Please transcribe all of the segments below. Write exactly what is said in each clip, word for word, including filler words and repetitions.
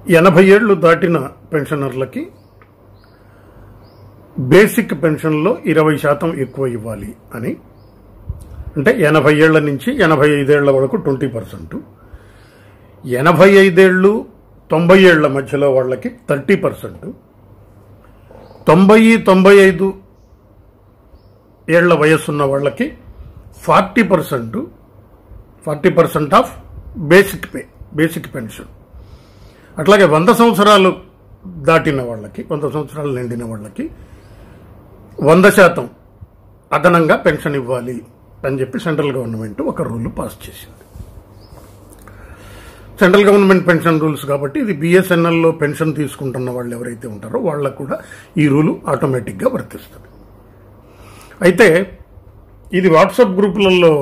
ఎనభై ఏళ్లు దాటిన పెన్షనర్లకి బేసిక్ పెన్షన్లో ఇరవై శాతం ఎక్కువ ఇవ్వాలి అని, అంటే ఎనభై ఏళ్ల నుంచి ఎనభై ఐదేళ్ల వరకు ట్వంటీ పర్సెంట్, ఎనభై ఐదేళ్లు తొంభై ఏళ్ల మధ్యలో వాళ్ళకి థర్టీ పర్సెంట్, తొంభై తొంభై ఐదు ఏళ్ల వయస్సున్న వాళ్ళకి forty percent forty percent of basic pay basic pension. అట్లాగే వంద సంవత్సరాలు దాటిన వాళ్ళకి, వంద సంవత్సరాలు నిండిన వాళ్ళకి వంద శాతం అదనంగా పెన్షన్ ఇవ్వాలి అని చెప్పి సెంట్రల్ గవర్నమెంట్ ఒక రూల్ పాస్ చేసింది. సెంట్రల్ గవర్నమెంట్ పెన్షన్ రూల్స్ కాబట్టి ఇది బిఎస్ఎన్ఎల్లో పెన్షన్ తీసుకుంటున్న వాళ్ళు ఎవరైతే ఉంటారో వాళ్ళకు కూడా ఈ రూలు ఆటోమేటిక్గా వర్తిస్తుంది. అయితే ఇది వాట్సాప్ గ్రూపులలో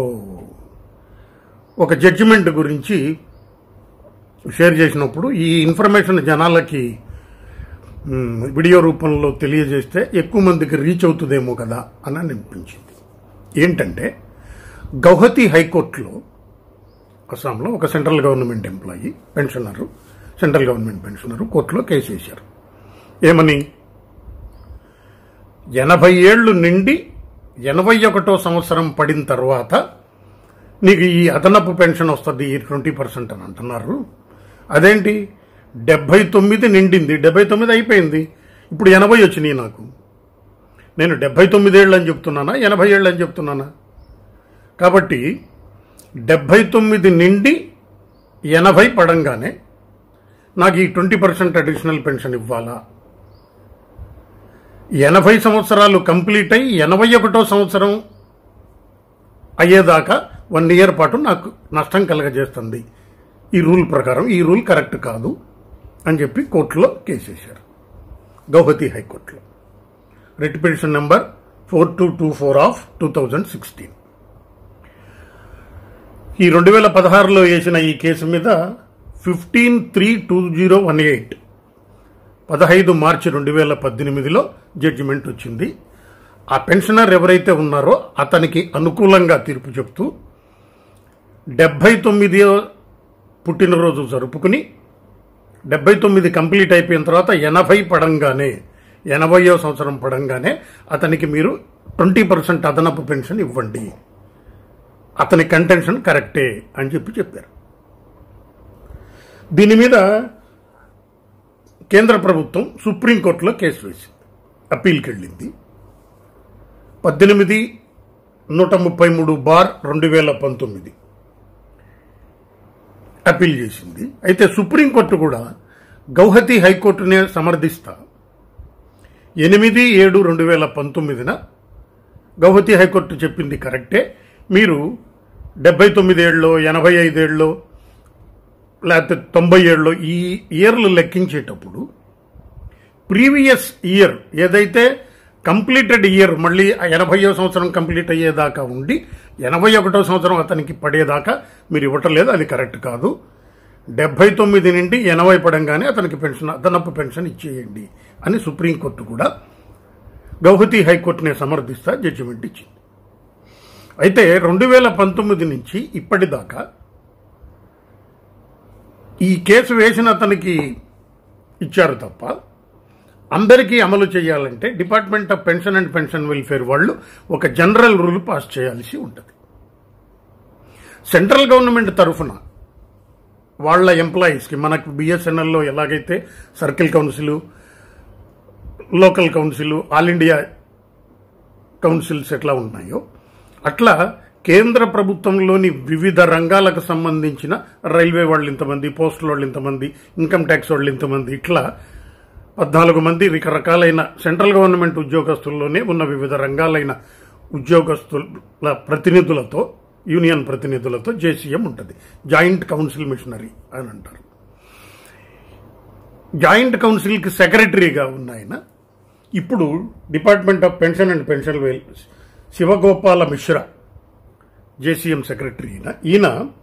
ఒక జడ్జిమెంట్ గురించి షేర్ చేసినప్పుడు ఈ ఇన్ఫర్మేషన్ జనాలకి వీడియో రూపంలో తెలియజేస్తే ఎక్కువ మందికి రీచ్ అవుతుందేమో కదా అని అనిపించింది. ఏంటంటే గౌహతి హైకోర్టులో, అస్సాంలో ఒక central government employee pensioner, central government pensioner కోర్టులో కేసు వేశారు. ఏమని? ఎనభై ఏళ్లు నిండి ఎనభై ఒకటో సంవత్సరం పడిన తర్వాత నీకు ఈ అదనపు పెన్షన్ వస్తుంది ఈ ట్వంటీ పర్సెంట్ అని అంటున్నారు. అదేంటి, డెబ్బై తొమ్మిది నిండింది, డెబ్బై తొమ్మిది అయిపోయింది, ఇప్పుడు ఎనభై వచ్చినాయి నాకు. నేను డెబ్బై తొమ్మిది ఏళ్ళు అని చెప్తున్నానా, ఎనభై ఏళ్ళు అని చెప్తున్నానా? కాబట్టి డెబ్బై తొమ్మిది నిండి ఎనభై పడంగానే నాకు ఈ ట్వంటీ పర్సెంట్ అడిషనల్ పెన్షన్ ఇవ్వాలా? ఎనభై సంవత్సరాలు కంప్లీట్ అయ్యి ఎనభై ఒకటో సంవత్సరం అయ్యేదాకా వన్ ఇయర్ పాటు నాకు నష్టం కలగజేస్తుంది ఈ రూల్ ప్రకారం. ఈ రూల్ కరెక్ట్ కాదు అని చెప్పి కోర్టులో కేసు వేశారు, గౌహతి హైకోర్టులో. Writ petition number four two two four of two thousand sixteen. ఈ రెండు వేల పదహారులో వేసిన ఈ కేసు మీద fifteen three two zero one eight పదహైదు మార్చి రెండు వేల పద్దెనిమిదిలో జడ్జిమెంట్ వచ్చింది. ఆ పెన్షనర్ ఎవరైతే ఉన్నారో అతనికి అనుకూలంగా తీర్పు చెప్తూ డెబ్బై తొమ్మిది పుట్టినరోజు జరుపుకుని డెబ్బై తొమ్మిది కంప్లీట్ అయిపోయిన తర్వాత ఎనభై పడంగానే, ఎనభైవ సంవత్సరం పడంగానే అతనికి మీరు ట్వంటీ పర్సెంట్ అదనపు పెన్షన్ ఇవ్వండి, అతని కంటెన్షన్ కరెక్టే అని చెప్పి చెప్పారు. దీని మీద కేంద్ర ప్రభుత్వం సుప్రీంకోర్టులో కేసు వేసింది, అప్పీల్కి వెళ్ళింది. పద్దెనిమిది నూట ముప్పై మూడు బార్ రెండు వేల పంతొమ్మిది అప్పీల్ చేసింది. అయితే సుప్రీంకోర్టు కూడా గౌహతి హైకోర్టునే సమర్థిస్తా ఎనిమిది ఏడు రెండు వేల పంతొమ్మిదిన గౌహతి హైకోర్టు చెప్పింది కరెక్టే, మీరు డెబ్బై తొమ్మిది ఏళ్ళలో, ఎనభై ఐదేళ్ళలో, లేకపోతే తొంభై ఏళ్ళలో ఈ ఇయర్లు లెక్కించేటప్పుడు ప్రీవియస్ ఇయర్ ఏదైతే కంప్లీటెడ్ ఇయర్ మళ్ళీ ఎనభైవ సంవత్సరం కంప్లీట్ అయ్యేదాకా ఉండి ఎనభై ఒకటో సంవత్సరం అతనికి పడేదాకా మీరు ఇవ్వటం లేదు, అది కరెక్ట్ కాదు. డెబ్బై తొమ్మిది నుండి ఎనభై పడంగానే అతనికి పెన్షన్, అదనపు పెన్షన్ ఇచ్చేయండి అని సుప్రీంకోర్టు కూడా గౌహతి హైకోర్టునే సమర్థిస్తా జడ్జిమెంట్ ఇచ్చింది. అయితే రెండు వేల పంతొమ్మిది నుంచి ఇప్పటిదాకా ఈ కేసు వేసిన అతనికి ఇచ్చారు తప్ప అందరికీ అమలు చేయాలంటే department of pension and pension welfare వాళ్ళు ఒక జనరల్ రూల్ పాస్ చేయాల్సి ఉంటుంది. సెంట్రల్ గవర్నమెంట్ తరఫున వాళ్ళ ఎంప్లాయీస్కి, మనకు బిఎస్ఎన్ఎల్లో ఎలాగైతే circle council, local council, all India councils ఎట్లా ఉన్నాయో అట్లా కేంద్ర ప్రభుత్వంలోని వివిధ రంగాలకు సంబంధించిన రైల్వే వాళ్ళు ఇంతమంది, పోస్టల్ వాళ్ళు ఇంతమంది, ఇన్కమ్ ట్యాక్స్ వాళ్ళు ఇంతమంది, ఇట్లా పద్నాలుగు మంది రకరకాలైన సెంట్రల్ గవర్నమెంట్ ఉద్యోగస్తుల్లోనే ఉన్న వివిధ రంగాలైన ఉద్యోగస్తుల ప్రతినిధులతో, యూనియన్ ప్రతినిధులతో జేసీఎం ఉంటుంది, జాయింట్ కౌన్సిల్ మిషనరీ అని అంటారు. జాయింట్ కౌన్సిల్కి సెక్రటరీగా ఉన్న ఆయన ఇప్పుడు department of pension and pension welfare Shivagopal Mishra JCM secretary. ఈయన ఈయన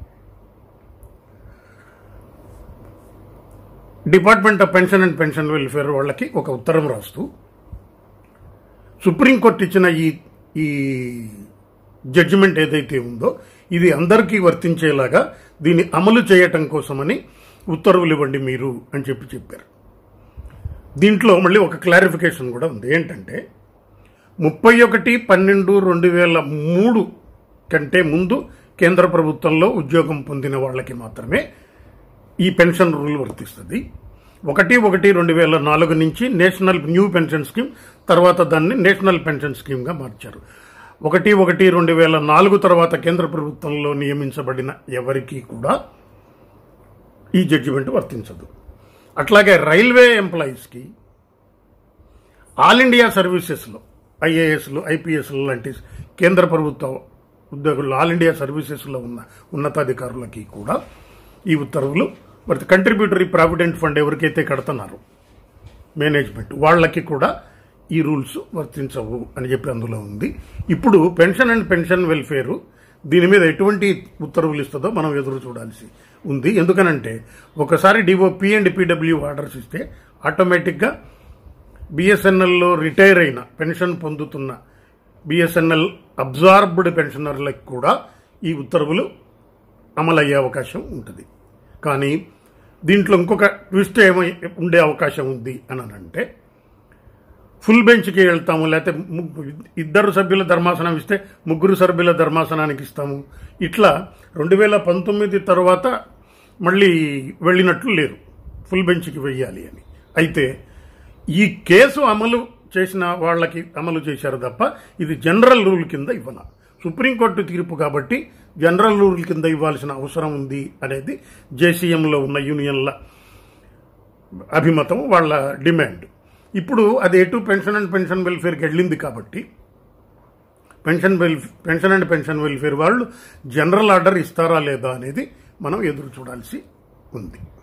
department of pension and pension welfare వాళ్ళకి ఒక ఉత్తరం రాస్తూ సుప్రీంకోర్టు ఇచ్చిన ఈ ఈ జడ్జిమెంట్ ఏదైతే ఉందో ఇది అందరికీ వర్తించేలాగా దీన్ని అమలు చేయటం కోసమని ఉత్తర్వులు ఇవ్వండి మీరు అని చెప్పి చెప్పారు. దీంట్లో మళ్ళీ ఒక క్లారిఫికేషన్ కూడా ఉంది. ఏంటంటే ముప్పై ఒకటి పన్నెండు రెండు వేల మూడు కంటే ముందు కేంద్ర ప్రభుత్వంలో ఉద్యోగం పొందిన వాళ్ళకి మాత్రమే ఈ పెన్షన్ రూల్ వర్తిస్తుంది. ఒకటి ఒకటి రెండు వేల నాలుగు నుంచి నేషనల్ న్యూ పెన్షన్ స్కీమ్, తర్వాత దాన్ని నేషనల్ పెన్షన్ స్కీమ్గా మార్చారు. ఒకటి ఒకటి రెండు వేల నాలుగు తర్వాత కేంద్ర ప్రభుత్వంలో నియమించబడిన ఎవరికి కూడా ఈ జడ్జిమెంట్ వర్తించదు. అట్లాగే రైల్వే ఎంప్లాయీస్కి ఆల్ ఇండియా సర్వీసెస్లో ఐఏఎస్లు ఐపీఎస్లు లాంటి కేంద్ర ప్రభుత్వ ఉద్యోగులు ఆల్ ఇండియా సర్వీసెస్లో ఉన్న ఉన్నతాధికారులకి కూడా ఈ ఉత్తర్వులు మరి కంట్రిబ్యూటరీ ప్రావిడెంట్ ఫండ్ ఎవరికైతే కడుతున్నారో మేనేజ్మెంట్ వాళ్ళకి కూడా ఈ రూల్స్ వర్తించవు అని చెప్పి అందులో ఉంది. ఇప్పుడు పెన్షన్ అండ్ పెన్షన్ వెల్ఫేర్ దీని మీద ఎటువంటి ఉత్తర్వులు ఇస్తుందో మనం ఎదురు చూడాల్సి ఉంది. ఎందుకనంటే ఒకసారి డిఓపి అండ్ పీడబ్ల్యూ ఆర్డర్స్ ఇస్తే ఆటోమేటిక్గా బిఎస్ఎన్ఎల్లో రిటైర్ అయిన పెన్షన్ పొందుతున్న బిఎస్ఎన్ఎల్ అబ్జార్బ్డ్ పెన్షనర్లకు కూడా ఈ ఉత్తర్వులు అమలయ్యే అవకాశం ఉంటుంది. కానీ దీంట్లో ఇంకొక ట్విస్ట్ ఏమై ఉండే అవకాశం ఉంది అని అంటే ఫుల్ బెంచ్కి వెళ్తాము, లేకపోతే ఇద్దరు సభ్యుల ధర్మాసనం ఇస్తే ముగ్గురు సభ్యుల ధర్మాసనానికి ఇస్తాము. ఇట్లా రెండు వేల పంతొమ్మిది తర్వాత మళ్ళీ వెళ్ళినట్లు లేరు ఫుల్ బెంచ్కి వెయ్యాలి అని. అయితే ఈ కేసు అమలు చేసిన వాళ్ళకి అమలు చేశారు తప్ప ఇది జనరల్ రూల్ కింద ఇవ్వన. సుప్రీంకోర్టు తీర్పు కాబట్టి జనరల్ రూల్ కింద ఇవ్వాల్సిన అవసరం ఉంది అనేది జేసీఎంలో ఉన్న యూనియన్ల అభిమతం, వాళ్ళ డిమాండ్. ఇప్పుడు అది ఎటు పెన్షన్ అండ్ పెన్షన్ వెల్ఫేర్కి వెళ్ళింది కాబట్టి pension well pension and pension welfare వాళ్ళు జనరల్ ఆర్డర్ ఇస్తారా లేదా అనేది మనం ఎదురు చూడాల్సి ఉంది.